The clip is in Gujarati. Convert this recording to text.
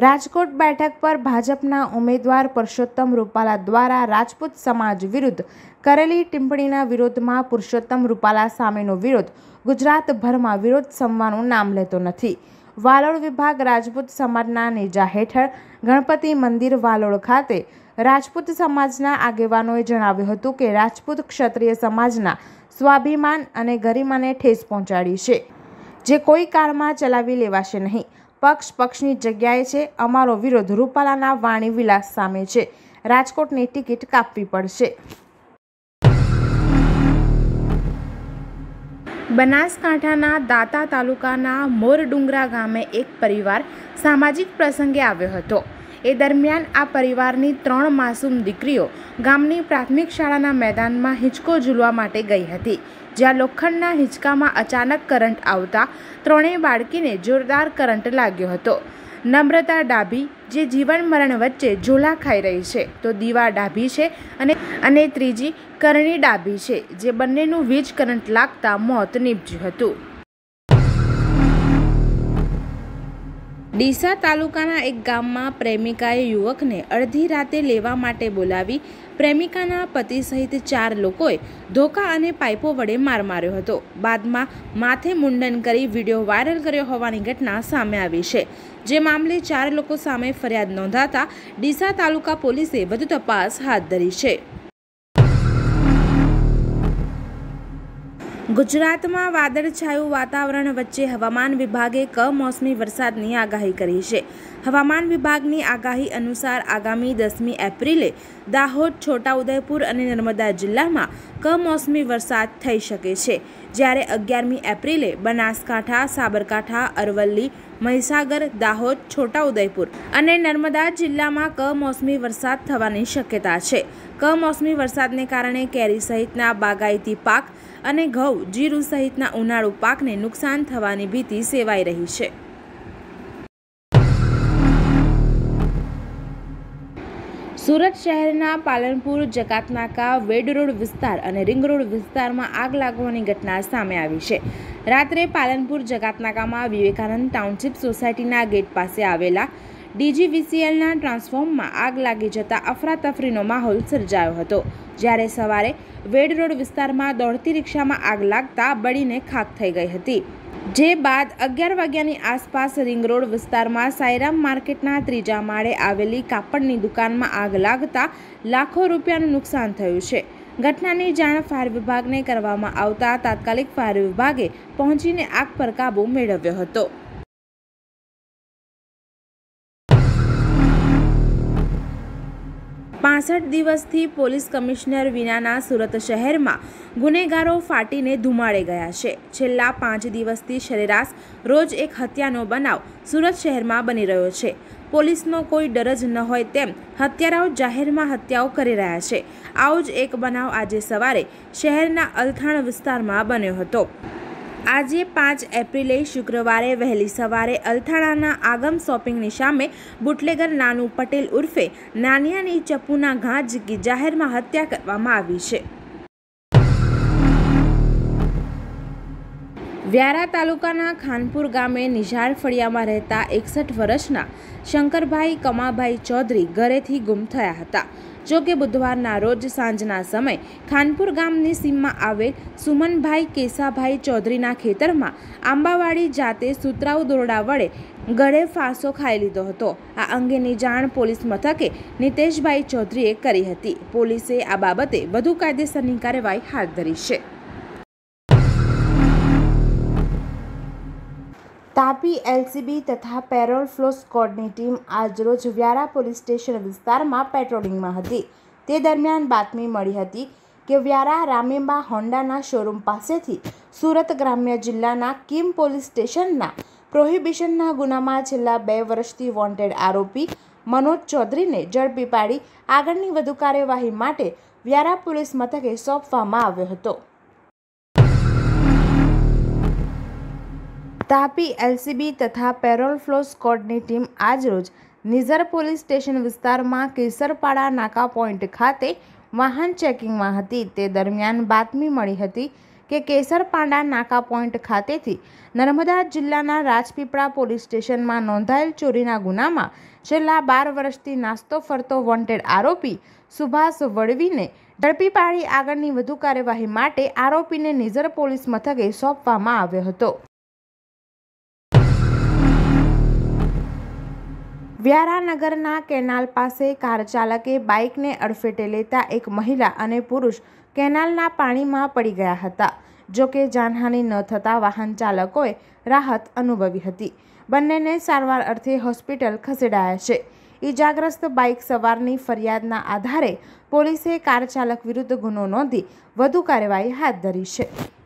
રાજકોટ બેઠક પર ભાજપના ઉમેદવાર પરસોત્તમ રૂપાલા દ્વારા રાજપૂત સમાજ વિરુદ્ધ કરેલી ટિપ્પણીના વિરોધમાં પુરુષોત્તમ રૂપાલા સામેનો વિરોધ ગુજરાતભરમાં વિરોધ શમવાનું નામ લેતો નથી। વાલોડ વિભાગ રાજપૂત સમાજના નેજા હેઠળ ગણપતિ મંદિર વાલોડ ખાતે રાજપૂત સમાજના આગેવાનોએ જણાવ્યું હતું કે રાજપૂત ક્ષત્રિય સમાજના સ્વાભિમાન અને ગરિમાને ઠેસ પહોંચાડી છે, જે કોઈ કાળમાં ચલાવી લેવાશે નહીં। પક્ષની જગ્યાએ છે। અમારો વિરોધ રૂપાલાના વાણી વિલાસ સામે છે। રાજકોટની ટિકિટ કાપવી પડશે। બનાસકાંઠાના દાતા તાલુકાના મોરડુંગરા ગામે એક પરિવાર સામાજિક પ્રસંગે આવ્યો હતો। એ દરમિયાન આ પરિવારની 3 માસૂમ દીકરીઓ ગામની પ્રાથમિક શાળાના મેદાનમાં હિંચકો ઝૂલવા માટે ગઈ હતી, જ્યાં લોખંડના હિંચકામાં અચાનક કરંટ આવતા ત્રણેય બાળકીને જોરદાર કરંટ લાગ્યો હતો। નમ્રતા ડાભી જે જીવન મરણ વચ્ચે ઝોલા ખાઈ રહી છે, તો દીવા ડાભી છે અને ત્રીજી કરણી ડાભી છે, જે બંનેનું વીજ કરંટ લાગતા મોત નીપજ્યું હતું। ડીસા તાલુકાના એક ગામમાં પ્રેમિકાએ યુવકને અડધી રાતે લેવા માટે બોલાવી પ્રેમિકાના પતિ સહિત 4 લોકોએ ધોકા અને પાઇપો વડે માર માર્યો હતો। બાદમાં માથે મુંડન કરી વિડીયો વાયરલ કર્યો હોવાની ઘટના સામે આવી છે, જે મામલે 4 લોકો સામે ફરિયાદ નોંધાતા ડીસા તાલુકા પોલીસે વધુ તપાસ હાથ ધરી છે। ગુજરાતમાં વાદળછાયું વાતાવરણ વચ્ચે હવામાન વિભાગે કમોસમી વરસાદની આગાહી કરી છે। હવામાન વિભાગની આગાહી અનુસાર આગામી 10મી એપ્રિલે દાહોદ, છોટાઉદેપુર અને નર્મદા જિલ્લામાં કમોસમી વરસાદ થઈ શકે છે, જ્યારે 11મી એપ્રિલે બનાસકાંઠા, સાબરકાંઠા, અરવલ્લી, મહીસાગર, દાહોદ, છોટાઉદેપુર અને નર્મદા જિલ્લામાં કમોસમી વરસાદ થવાની શક્યતા છે। કમોસમી વરસાદને કારણે કેરી સહિતના બાગાયતી પાક અને ઘઉં, જીરું સહિતના ઉનાળુ પાકને નુકસાન થવાની ભીતિ સેવાઈ રહી છે। સુરત શહેરના પાલનપુર, જકાતનાકા, વેડ રોડ વિસ્તાર અને રિંગ રોડ વિસ્તારમાં આગ લાગવાની ઘટના સામે આવી છે। રાત્રે પાલનપુર જકાતનાકામાં વિવેકાનંદ ટાઉનશીપ સોસાયટીના ગેટ પાસે આવેલા DGVCLના ટ્રાન્સફોર્મરમાં આગ લાગી જતા અફરાતફરીનો માહોલ સર્જાયો હતો, જ્યારે સવારે વેડ રોડ વિસ્તારમાં દોડતી રિક્ષામાં આગ લાગતા બળીને ખાખ થઈ ગઈ હતી, જે બાદ 11 વાગ્યાની આસપાસ રિંગ રોડ વિસ્તારમાં સાઈરામ માર્કેટના 3જા માળે આવેલી કાપડની દુકાનમાં આગ લાગતા લાખો રૂપિયાનું નુકસાન થયું છે। ઘટનાની જાણ ફાયર વિભાગને કરવામાં આવતા તાત્કાલિક ફાયર વિભાગે પહોંચીને આગ પર કાબૂ મેળવ્યો હતો। પાસઠ દિવસથી પોલીસ કમિશનર વિનાના સુરત શહેરમાં ગુનેગારો ફાટીને ધુમાડે ગયા છે। છેલ્લા 5 દિવસથી સરેરાશ રોજ એક હત્યાનો બનાવ સુરત શહેરમાં બની રહ્યો છે। પોલીસનો કોઈ ડર જ ન હોય તેમ હત્યારાઓ જાહેરમાં હત્યાઓ કરી રહ્યા છે। આવો જ એક બનાવ આજે સવારે શહેરના અલથાણ વિસ્તારમાં બન્યો હતો। આજે 5 એપ્રિલે શુક્રવારે વહેલી સવારે અલથાણાના આગમ શોપિંગની સામે બુટલેગર નાનુ પટેલ ઉર્ફે નાનિયાની ચપ્પુના ઘા ઝીકી જાહેરમાં હત્યા કરવામાં આવી છે। વ્યારા તાલુકાના ખાનપુર ગામે નિઝાડ ફળિયામાં રહેતા 61 વર્ષના શંકરભાઈ કમાભાઈ ચૌધરી ઘરેથી ગુમ થયા હતા। જો કે બુધવારના રોજ સાંજના સમયે ખાનપુર ગામની સીમમાં આવેલ સુમનભાઈ કેસાભાઈ ચૌધરીના ખેતરમાં આંબાવાડી જાતે સુતરાઉ દોરડા વડે ગળે ફાંસો ખાઈ લીધો હતો। આ અંગેની જાણ પોલીસ મથકે નિતેશભાઈ ચૌધરીએ કરી હતી। પોલીસે આ બાબતે વધુ કાયદેસરની કાર્યવાહી હાથ ધરી છે। તાપી LCB તથા પેરોલ ફ્લો સ્ક્વોડની ટીમ આજરોજ વ્યારા પોલીસ સ્ટેશન વિસ્તારમાં પેટ્રોલિંગમાં હતી। તે દરમિયાન બાતમી મળી હતી કે વ્યારા રામેબા હોન્ડાના શોરૂમ પાસેથી સુરત ગ્રામ્ય જિલ્લાના કીમ પોલીસ સ્ટેશનના પ્રોહિબિશનના ગુનામાં છેલ્લા 2 વર્ષથી વોન્ટેડ આરોપી મનોજ ચૌધરીને ઝડપી પાડી આગળની વધુ કાર્યવાહી માટે વ્યારા પોલીસ મથકે સોંપવામાં આવ્યો હતો। તાપી LCB તથા પેરોલ ફ્લો સ્ક્વોડની ટીમ આજરોજ નિઝર પોલીસ સ્ટેશન વિસ્તારમાં કેસરપાડા નાકા પોઈન્ટ ખાતે વાહન ચેકિંગમાં હતી। તે દરમિયાન બાતમી મળી હતી કે કેસરપાડા નાકા પોઈન્ટ ખાતેથી નર્મદા જિલ્લાના રાજપીપળા પોલીસ સ્ટેશનમાં નોંધાયેલ ચોરીના ગુનામાં છેલ્લા 12 વર્ષથી નાસ્તો ફરતો વોન્ટેડ આરોપી સુભાષ વળવીને ઝડપી પાડી આગળની વધુ કાર્યવાહી માટે આરોપીને નિઝર પોલીસ મથકે સોંપવામાં આવ્યો હતો. વ્યારાનગરના કેનાલ પાસે કાર ચાલકે બાઇકને અડફેટે લેતા એક મહિલા અને પુરુષ કેનાલના પાણીમાં પડી ગયા હતા. જોકે જાનહાનિ ન થતાં વાહન ચાલકોએ રાહત અનુભવી હતી. બંનેને સારવાર અર્થે હોસ્પિટલ ખસેડાયા છે. ઈજાગ્રસ્ત બાઇક સવારની ફરિયાદના આધારે પોલીસે કાર ચાલક વિરુદ્ધ ગુનો નોંધી વધુ કાર્યવાહી હાથ ધરી છે.